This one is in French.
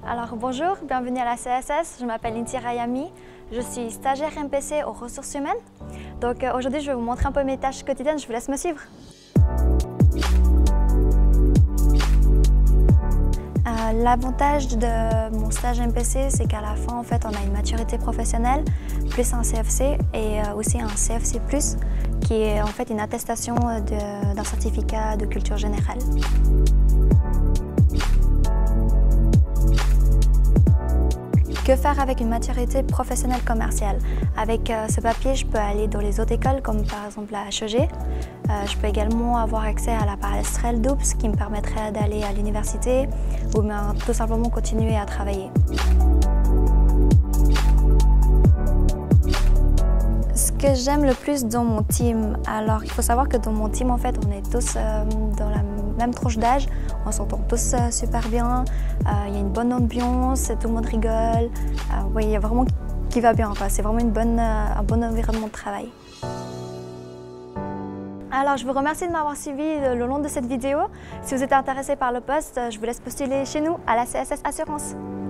Alors bonjour, bienvenue à la CSS, je m'appelle Inti Rayami, je suis stagiaire MPC aux ressources humaines. Donc aujourd'hui je vais vous montrer un peu mes tâches quotidiennes, je vous laisse me suivre. L'avantage de mon stage MPC, c'est qu'à la fin, en fait, on a une maturité professionnelle, plus un CFC et aussi un CFC+, qui est en fait une attestation d'un certificat de culture générale. Que faire avec une maturité professionnelle commerciale? Avec ce papier, je peux aller dans les autres écoles, comme par exemple la HEG. Je peux également avoir accès à la passerelle DOOPS qui me permettrait d'aller à l'université ou bien tout simplement continuer à travailler. Ce que j'aime le plus dans mon team, alors il faut savoir que dans mon team, en fait, on est tous dans la même tranche d'âge, on s'entend tous super bien, il y a une bonne ambiance, tout le monde rigole, il y a vraiment qui va bien, c'est vraiment un bon environnement de travail. Alors je vous remercie de m'avoir suivi le long de cette vidéo. Si vous êtes intéressé par le poste, je vous laisse postuler chez nous à la CSS Assurance.